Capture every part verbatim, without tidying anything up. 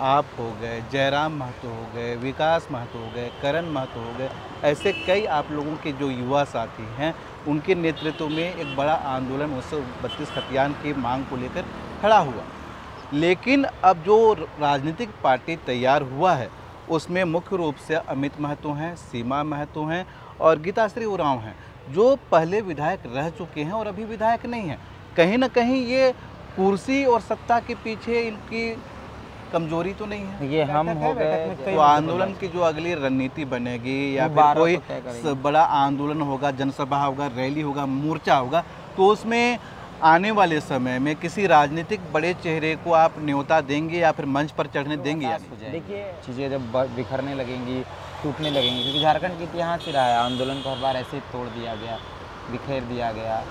आप हो गए, जयराम महतो हो गए, विकास महतो हो गए, करण महतो हो गए, ऐसे कई आप लोगों के जो युवा साथी हैं, उनके नेतृत्व में एक बड़ा आंदोलन उन्नीस सौ बत्तीस खतियान की मांग को लेकर खड़ा हुआ। लेकिन अब जो राजनीतिक पार्टी तैयार हुआ है, उसमें मुख्य रूप से अमित महतो हैं, सीमा महतो हैं और गीताश्री उरांव हैं, जो पहले विधायक रह चुके हैं और अभी विधायक नहीं हैं। कहीं ना कहीं ये कुर्सी और सत्ता के पीछे इनकी कमजोरी तो नहीं है? ये हम हो गए तो आंदोलन की जो अगली रणनीति बनेगी या फिर कोई बड़ा आंदोलन होगा, जनसभा होगा, रैली होगा, मोर्चा होगा, तो उसमें आने वाले समय में किसी राजनीतिक बड़े चेहरे को आप न्योता देंगे या फिर मंच पर चढ़ने देंगे? या देखिए, चीज़ें जब बिखरने लगेंगी, टूटने लगेंगी, क्योंकि झारखंड के इतिहास ही रहा है, आंदोलन को हर बार ऐसे ही तोड़ दिया गया, बिखेर दिया गया।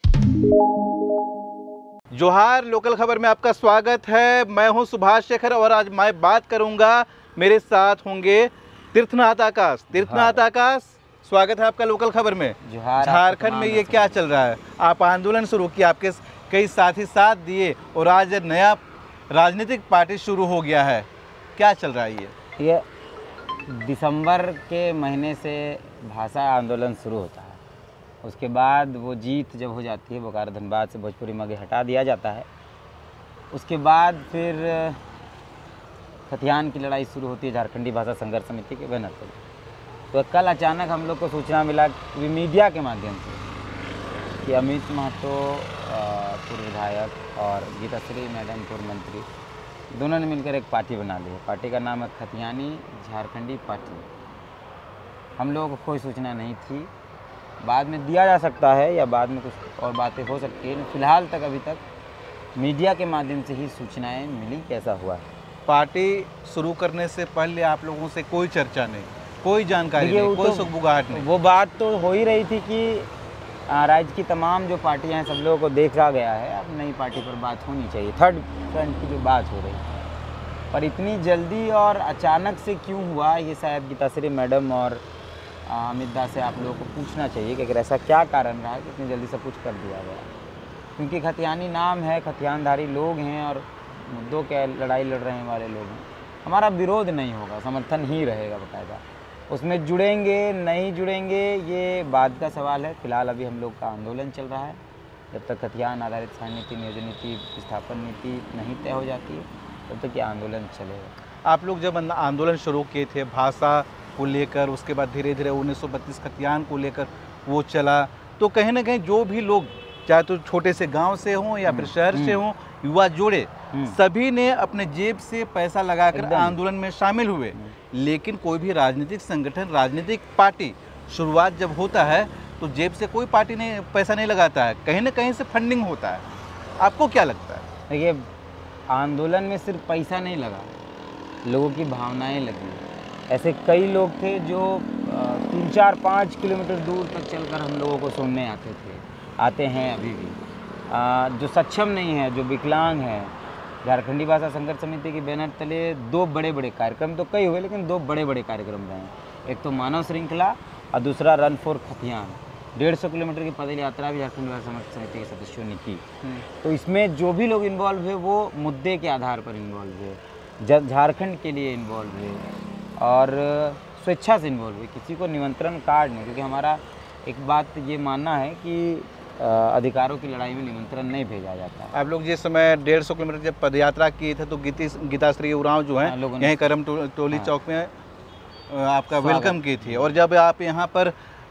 जोहार, लोकल खबर में आपका स्वागत है। मैं हूं सुभाष शेखर और आज मैं बात करूंगा, मेरे साथ होंगे तीर्थनाथ आकाश। तीर्थनाथ आकाश, स्वागत है आपका लोकल खबर में। झारखंड में ये क्या चल रहा है? आप आंदोलन शुरू किया, आपके कई साथी साथ दिए और आज नया राजनीतिक पार्टी शुरू हो गया है, क्या चल रहा है ये? ये दिसंबर के महीने से भाषा आंदोलन शुरू होता है, उसके बाद वो जीत जब हो जाती है, बोकारो धनबाद से भोजपुरी मगे हटा दिया जाता है, उसके बाद फिर खतियान की लड़ाई शुरू होती है झारखंडी भाषा संघर्ष समिति के बैनर पर। तो कल अचानक हम लोग को सूचना मिला मीडिया के माध्यम से कि अमित महतो पूर्व विधायक और गीताश्री मैडम पूर्व मंत्री, दोनों ने मिलकर एक पार्टी बना ली है। पार्टी का नाम है खतियानी झारखंडी पार्टी। हम लोगों को कोई सूचना नहीं थी, बाद में दिया जा सकता है या बाद में कुछ और बातें हो सकती है। फिलहाल तक अभी तक मीडिया के माध्यम से ही सूचनाएं मिली कैसा हुआ है। पार्टी शुरू करने से पहले आप लोगों से कोई चर्चा नहीं, कोई जानकारी नहीं, कोई सुगबुगाहट नहीं? वो बात तो हो ही रही थी कि राज्य की तमाम जो पार्टियां हैं, सब लोगों को देखा गया है, अब नई पार्टी पर बात होनी चाहिए। थर्ड फ्रंट की जो बात हो रही है, पर इतनी जल्दी और अचानक से क्यों हुआ, ये शायद गीताश्री मैडम और अमित दा से आप लोगों को पूछना चाहिए कि अगर ऐसा क्या कारण रहा है कि इतनी जल्दी सब कुछ कर दिया गया। क्योंकि खतियानी नाम है, खतियानधारी लोग हैं और मुद्दों के लड़ाई लड़ रहे वाले लोग हैं। हमारा विरोध नहीं होगा, समर्थन ही रहेगा बाकायदा। उसमें जुड़ेंगे नहीं जुड़ेंगे ये बाद का सवाल है। फिलहाल अभी हम लोग का आंदोलन चल रहा है। जब तक खतियान आधारित सारी नीति, नियोजन नीति, स्थापन नीति नहीं तय हो जाती है, तब तक ये आंदोलन चलेगा। आप लोग जब आंदोलन शुरू किए थे भाषा को लेकर, उसके बाद धीरे धीरे उन्नीस सौ बत्तीस खतियान को लेकर वो चला, तो कहीं ना कहीं जो भी लोग, चाहे तो छोटे से गांव से हों या फिर शहर से हों, युवा जुड़े, सभी ने अपने जेब से पैसा लगाकर आंदोलन में शामिल हुए। लेकिन कोई भी राजनीतिक संगठन, राजनीतिक पार्टी शुरुआत जब होता है तो जेब से कोई पार्टी नहीं पैसा नहीं लगाता है, कहीं ना कहीं से फंडिंग होता है। आपको क्या लगता है? देखिए, आंदोलन में सिर्फ पैसा नहीं लगा, लोगों की भावनाएं लगी। ऐसे कई लोग थे जो तीन चार पाँच किलोमीटर दूर तक चलकर हम लोगों को सुनने आते थे, आते हैं अभी भी। आ, जो सक्षम नहीं है, जो विकलांग है, झारखंडी भाषा संघर्ष समिति के बैनर तले दो बड़े बड़े कार्यक्रम तो कई हुए, लेकिन दो बड़े बड़े कार्यक्रम रहे। एक तो मानव श्रृंखला और दूसरा रन फॉर खतियान। डेढ़ सौ किलोमीटर की पैदल यात्रा भी झारखंडी भाषा संघर्ष समिति के सदस्यों ने की। तो इसमें जो भी लोग इन्वॉल्व हुए वो मुद्दे के आधार पर इन्वॉल्व हुए, झारखंड के लिए इन्वॉल्व हुए और स्वेच्छा से इन्वॉल्व हुए, किसी को निमंत्रण कार्ड नहीं। क्योंकि हमारा एक बात ये मानना है कि अधिकारों की लड़ाई में निमंत्रण नहीं भेजा जाता है। आप लोग जिस समय डेढ़ सौ किलोमीटर जब पदयात्रा किए थे तो गीती गीताश्री उरांव जो हैं यहीं करम टो, टोली हाँ। चौक में आपका वेलकम की थी, और जब आप यहाँ पर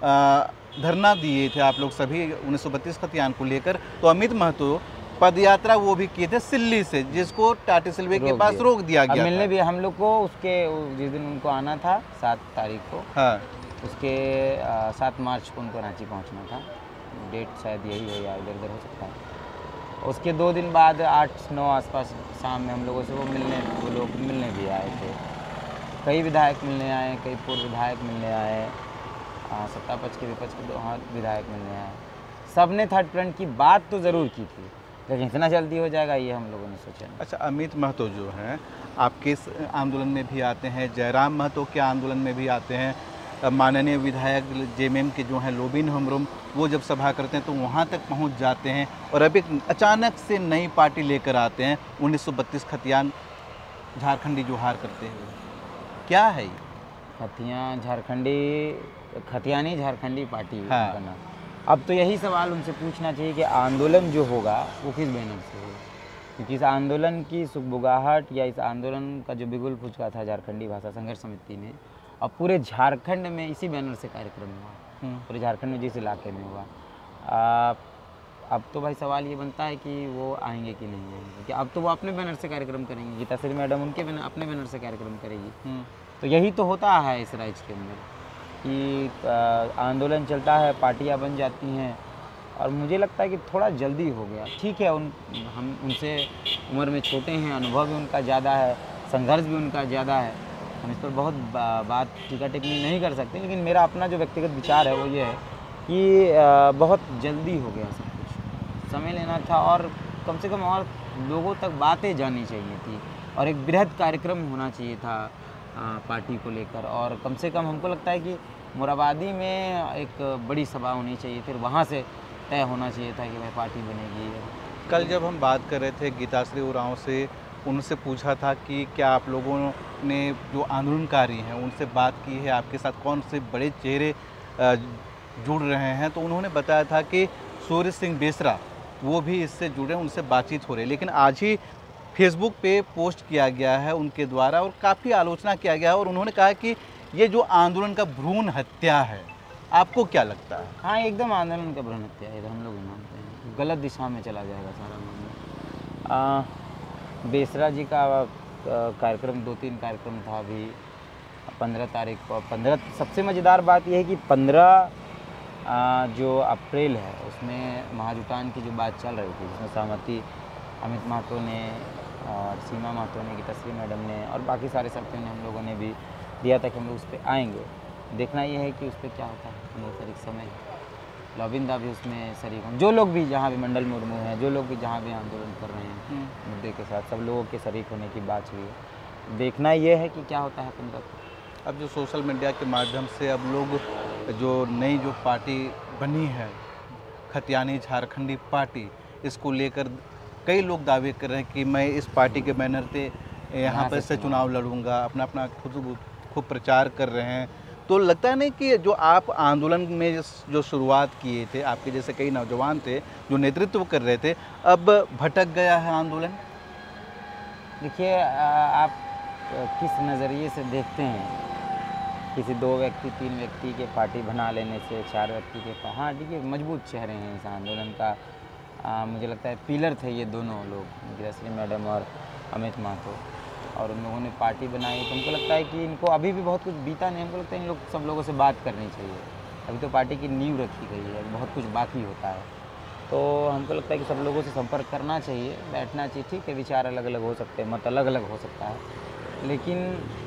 धरना दिए थे आप लोग सभी उन्नीस सौ बत्तीस खतियान को लेकर, तो अमित महतो पदयात्रा वो भी किए थे सिल्ली से, जिसको टाटी सिल्वे के पास रोक दिया गया। मिलने भी हम लोग को उसके जिस दिन उनको आना था सात तारीख को, हाँ, उसके सात मार्च को उनको रांची पहुँचना था। डेट शायद यही है या इधर उधर हो सकता है। उसके दो दिन बाद आठ नौ आसपास शाम में हम लोगों से वो मिलने वो लोग मिलने भी आए थे। कई विधायक मिलने आए, कई पूर्व विधायक मिलने आए, सत्ता पक्ष के विपक्ष के दो विधायक मिलने आए। सब ने थर्ड फ्रंट की बात तो ज़रूर की थी, लेकिन इतना जल्दी हो जाएगा ये हम लोगों ने सोचा। अच्छा, अमित महतो जो हैं आपके आंदोलन में भी आते हैं, जयराम महतो के आंदोलन में भी आते हैं, माननीय विधायक जेएमएम के जो हैं लोबिन हमरुम, वो जब सभा करते हैं तो वहाँ तक पहुँच जाते हैं, और अभी अचानक से नई पार्टी लेकर आते हैं उन्नीस सौ बत्तीस खतियान झारखंडी जोहार करते हुए, क्या है ये? खतियाँ झारखंडी खतियानी झारखंडी पार्टी हाँ। का नाम। अब तो यही सवाल उनसे पूछना चाहिए कि आंदोलन जो होगा वो किस बैनर से होगा, क्योंकि इस आंदोलन की सुगबुगाहट या इस आंदोलन का जो बिगुल फूका था झारखंडी भाषा संघर्ष समिति ने, अब पूरे झारखंड में इसी बैनर से कार्यक्रम हुआ, पूरे झारखंड में जिस इलाके में हुआ। आ, अब तो भाई सवाल ये बनता है कि वो आएंगे कि नहीं आएंगे, क्योंकि अब तो वो अपने बैनर से कार्यक्रम करेंगे, गीताश्री मैडम उनके बैनर अपने बैनर से कार्यक्रम करेगी। तो यही तो होता है इस राज्य के अंदर कि आंदोलन चलता है, पार्टियां बन जाती हैं, और मुझे लगता है कि थोड़ा जल्दी हो गया। ठीक है, उन हम उनसे उम्र में छोटे हैं, अनुभव भी उनका ज़्यादा है, संघर्ष भी उनका ज़्यादा है, हम इस पर बहुत बा, बात टीका टिप्पणी नहीं कर सकते, लेकिन मेरा अपना जो व्यक्तिगत विचार है वो ये है कि आ, बहुत जल्दी हो गया सब कुछ, समय लेना था और कम से कम और लोगों तक बातें जानी चाहिए थी, और एक बृहद कार्यक्रम होना चाहिए था आ, पार्टी को लेकर, और कम से कम हमको लगता है कि मोराबादी में एक बड़ी सभा होनी चाहिए, फिर वहाँ से तय होना चाहिए था कि भाई पार्टी बनेगी। कल जब हम बात कर रहे थे गीताश्री उरांव से, उनसे पूछा था कि क्या आप लोगों ने जो आंदोलनकारी हैं उनसे बात की है, आपके साथ कौन से बड़े चेहरे जुड़ रहे हैं, तो उन्होंने बताया था कि सूर्य सिंह बेसरा वो भी इससे जुड़े, उनसे बातचीत हो रही है। लेकिन आज ही फेसबुक पे पोस्ट किया गया है उनके द्वारा और काफ़ी आलोचना किया गया है, और उन्होंने कहा कि ये जो आंदोलन का भ्रूण हत्या है, आपको क्या लगता है? हाँ, एकदम आंदोलन का भ्रूण हत्या है, हम लोग भी मानते हैं, गलत दिशा में चला जाएगा सारा मामला। बेसरा जी का कार्यक्रम, दो तीन कार्यक्रम था अभी पंद्रह तारीख को। पंद्रह सबसे मज़ेदार बात यह है कि पंद्रह जो अप्रैल है उसमें महाजुटान की जो बात चल रही थी, जिसमें सहमति अमित महतो ने और सीमा महतो ने, गीताश्री मैडम ने और बाकी सारे साथियों ने, हम लोगों ने भी दिया था कि हम लोग उस पर आएंगे। देखना यह है कि उस पर क्या होता है। पंद्रह तारीख समय लॉबिंदा भी उसमें शरीक हों, जो लोग भी जहाँ भी मंडल मुर्मू हैं, जो लोग भी जहाँ भी आंदोलन कर रहे हैं मुद्दे के साथ, सब लोगों के शरीक होने की बात हुई है। देखना यह है कि क्या होता है पंद्रह को। अब जो सोशल मीडिया के माध्यम से अब लोग जो नई जो पार्टी बनी है खतियानी झारखंडी पार्टी, इसको लेकर कई लोग दावे कर रहे हैं कि मैं इस पार्टी के बैनर पे यहाँ पर से चुनाव लड़ूंगा, अपना अपना खुद खूब प्रचार कर रहे हैं। तो लगता है नहीं कि जो आप आंदोलन में जो शुरुआत किए थे, आपके जैसे कई नौजवान थे जो नेतृत्व कर रहे थे, अब भटक गया है आंदोलन? देखिए, आप किस नज़रिए से देखते हैं, किसी दो व्यक्ति तीन व्यक्ति के पार्टी बना लेने से चार व्यक्ति के, हाँ ठीक है, मजबूत चेहरे हैं इस आंदोलन का। आ, मुझे लगता है पिलर थे ये दोनों लोग, गीताश्री मैडम और अमित महतो, और उन लोगों ने पार्टी बनाई। तो हमको लगता है कि इनको अभी भी बहुत कुछ बीता नहीं, हमको लगता है इन लोग सब लोगों से बात करनी चाहिए। अभी तो पार्टी की नींव रखी गई है, बहुत कुछ बाकी होता है, तो हमको लगता है कि सब लोगों से संपर्क करना चाहिए, बैठना चाहिए। ठीक है, विचार अलग अलग हो सकते हैं, मत अलग अलग हो सकता है, लेकिन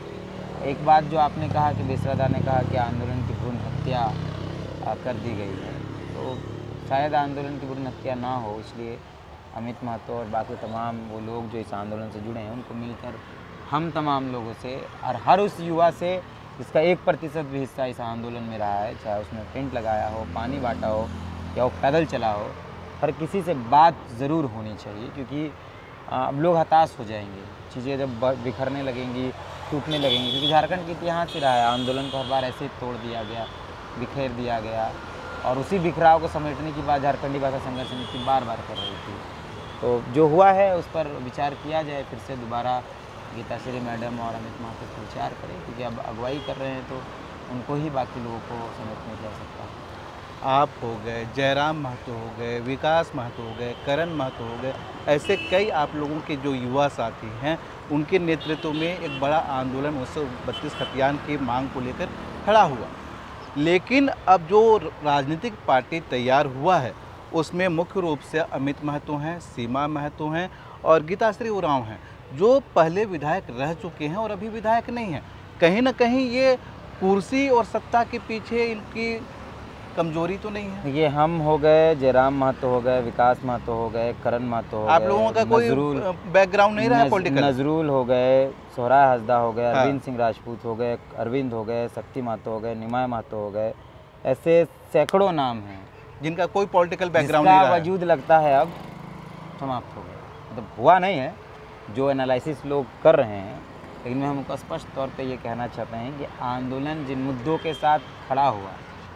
एक बात जो आपने कहा कि बेसरादा ने कहा कि आंदोलन की भ्रूण हत्या कर दी गई है, तो शायद आंदोलन की भ्रूण हत्या ना हो, इसलिए अमित महतो और बाकी तमाम वो लोग जो इस आंदोलन से जुड़े हैं, उनको मिलकर हम तमाम लोगों से और हर उस युवा से जिसका एक प्रतिशत भी हिस्सा इस आंदोलन में रहा है, चाहे उसमें टेंट लगाया हो, पानी बांटा हो या वो पैदल चला हो, हर किसी से बात ज़रूर होनी चाहिए, क्योंकि अब लोग हताश हो जाएंगे, चीज़ें जब बिखरने लगेंगी, टूटने लगेंगी, क्योंकि झारखंड के इतिहास से रहा है आंदोलन को हर बार ऐसे तोड़ दिया गया, बिखेर दिया गया, और उसी बिखराव को समेटने की बात झारखंडी भाषा संघर्ष समिति बार बार कर रही थी। तो जो हुआ है उस पर विचार किया जाए, फिर से दोबारा गीताश्री मैडम और अमित महतो पर विचार करें, क्योंकि अब अगुवाई कर रहे हैं तो उनको ही बाकी लोगों को समेटने की आवश्यकता है। आप हो गए, जयराम महतो हो गए, विकास महतो हो गए, करण महतो हो गए, ऐसे कई आप लोगों के जो युवा साथी हैं, उनके नेतृत्व में एक बड़ा आंदोलन उन्नीस सौ बत्तीस खतियान की मांग को लेकर खड़ा हुआ। लेकिन अब जो राजनीतिक पार्टी तैयार हुआ है उसमें मुख्य रूप से अमित महतो हैं, सीमा महतो हैं और गीताश्री उरांव हैं, जो पहले विधायक रह चुके हैं और अभी विधायक नहीं हैं। कहीं ना कहीं ये कुर्सी और सत्ता के पीछे इनकी कमजोरी तो नहीं है? ये हम हो गए, जयराम महतो हो गए, विकास महतो हो गए, करण महतो हो गए, आप लोगों का कोई बैकग्राउंड नहीं रहा पॉलिटिकल? नजरुल हो गए, सोहरा हसदा हो गए, अरविंद सिंह राजपूत हो गए, अरविंद हो गए, शक्ति महतो हो गए, निमाय महतो हो गए, ऐसे सैकड़ों नाम हैं जिनका कोई पॉलिटिकल बैकग्राउंड नहीं रहा, वजूद लगता है अब समाप्त हो गया, मतलब हुआ नहीं है, जो एनालिसिस लोग कर रहे हैं, लेकिन मैं हमको स्पष्ट तौर पे ये कहना चाहते हैं कि आंदोलन जिन मुद्दों के साथ खड़ा हुआ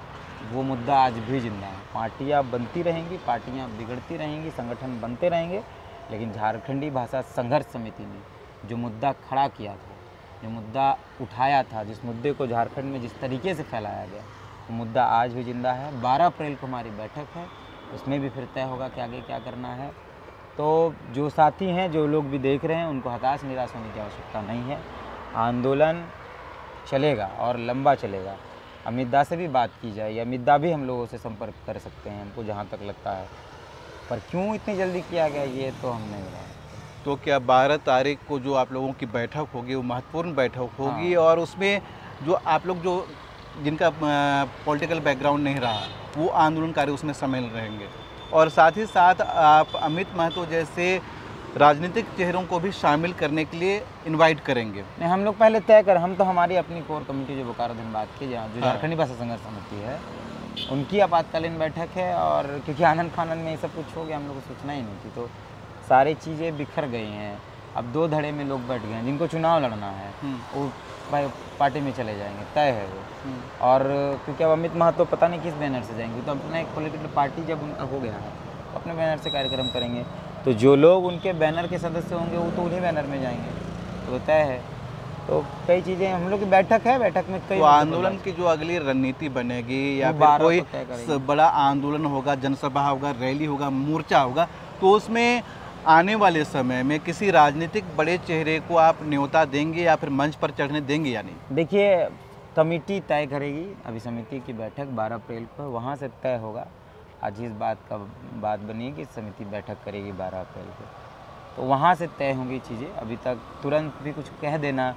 वो मुद्दा आज भी जिंदा है। पार्टियाँ बनती रहेंगी, पार्टियाँ बिगड़ती रहेंगी, संगठन बनते रहेंगे, लेकिन झारखंडी भाषा संघर्ष समिति ने जो मुद्दा खड़ा किया था, जो मुद्दा उठाया था, जिस मुद्दे को झारखंड में जिस तरीके से फैलाया गया, वो मुद्दा आज भी जिंदा है। बारह अप्रैल को हमारी बैठक है, उसमें भी फिर तय होगा कि आगे क्या करना है। तो जो साथी हैं, जो लोग भी देख रहे हैं, उनको हताश निराश होने की आवश्यकता नहीं है। आंदोलन चलेगा और लंबा चलेगा। अमित दा से भी बात की जाए, या अमित दा भी हम लोगों से संपर्क कर सकते हैं, हमको जहाँ तक लगता है, पर क्यों इतनी जल्दी किया गया ये तो हम नहीं बता। तो क्या बारह तारीख को जो आप लोगों की बैठक होगी वो महत्वपूर्ण बैठक होगी, हाँ। और उसमें जो आप लोग जो जिनका पॉलिटिकल बैकग्राउंड नहीं रहा वो आंदोलनकारी उसमें शामिल रहेंगे, और साथ ही साथ आप अमित महतो जैसे राजनीतिक चेहरों को भी शामिल करने के लिए इनवाइट करेंगे? नहीं, हम लोग पहले तय कर, हम तो हमारी अपनी कोर कमेटी जो बोकारो धनबाद की, जहाँ जो हाँ। झारखंडी भाषा संघर्ष समिति है, उनकी आपातकालीन बैठक है। और क्योंकि आनंद फानंद में ये सब कुछ हो गया, हम लोग को सूचना ही नहीं थी, तो सारी चीज़ें बिखर गई हैं। अब दो धड़े में लोग बैठ गए हैं, जिनको चुनाव लड़ना है वो भाई पार्टी में चले जाएंगे, तय है वो। और क्योंकि अब अमित महतो पता नहीं किस बैनर से जाएंगे, तो अपना एक पॉलिटिकल पार्टी जब उनका हो गया है, अपने बैनर से कार्यक्रम करेंगे, तो जो लोग उनके बैनर के सदस्य होंगे वो तो उन्हीं बैनर में जाएंगे, तो तय है। तो कई चीज़ें, हम लोग की बैठक है, बैठक में कई तो आंदोलन की जो अगली रणनीति बनेगी, या वो फिर बारह कोई को तय करेंगे। बड़ा आंदोलन होगा, जनसभा होगा, रैली होगा, मोर्चा होगा, तो उसमें आने वाले समय में किसी राजनीतिक बड़े चेहरे को आप न्योता देंगे या फिर मंच पर चढ़ने देंगे या नहीं? देखिए, कमेटी तय करेगी। अभी समिति की बैठक बारह अप्रैल को, वहाँ से तय होगा। आज इस बात का बात बनी कि समिति बैठक करेगी बारह अप्रैल को, तो वहाँ से तय होंगी चीज़ें। अभी तक तुरंत भी कुछ कह देना,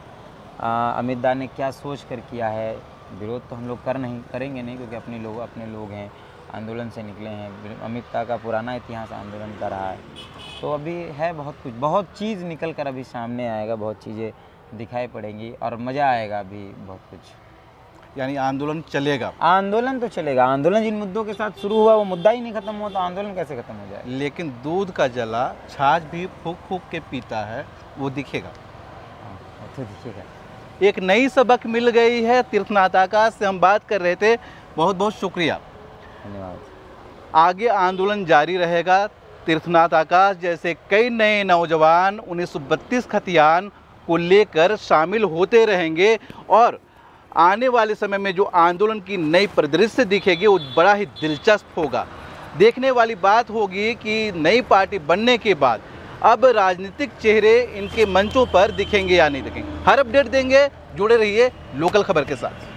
आ, अमित दा ने क्या सोच कर किया है, विरोध तो हम लोग कर नहीं करेंगे नहीं, क्योंकि अपने लोग अपने लोग हैं, आंदोलन से निकले हैं। अमित दा का पुराना इतिहास आंदोलन का रहा है, तो अभी है बहुत कुछ, बहुत चीज़ निकल कर अभी सामने आएगा, बहुत चीज़ें दिखाई पड़ेंगी और मज़ा आएगा अभी बहुत कुछ। यानी आंदोलन चलेगा? आंदोलन तो चलेगा। आंदोलन जिन मुद्दों के साथ शुरू हुआ वो मुद्दा ही नहीं खत्म हुआ, तो आंदोलन कैसे खत्म हो जाए? लेकिन दूध का जला छाछ भी फूक फूक के पीता है, वो दिखेगा। हाँ, वो तो दिखेगा। एक नई सबक मिल गई है। तीर्थनाथ आकाश से हम बात कर रहे थे, बहुत बहुत शुक्रिया, धन्यवाद। आगे आंदोलन जारी रहेगा। तीर्थनाथ आकाश जैसे कई नए नौजवान उन्नीस सौ बत्तीस खतियान को लेकर शामिल होते रहेंगे, और आने वाले समय में जो आंदोलन की नई परिदृश्य दिखेगी वो बड़ा ही दिलचस्प होगा। देखने वाली बात होगी कि नई पार्टी बनने के बाद अब राजनीतिक चेहरे इनके मंचों पर दिखेंगे या नहीं दिखेंगे। हर अपडेट देंगे, जुड़े रहिए लोकल खबर के साथ।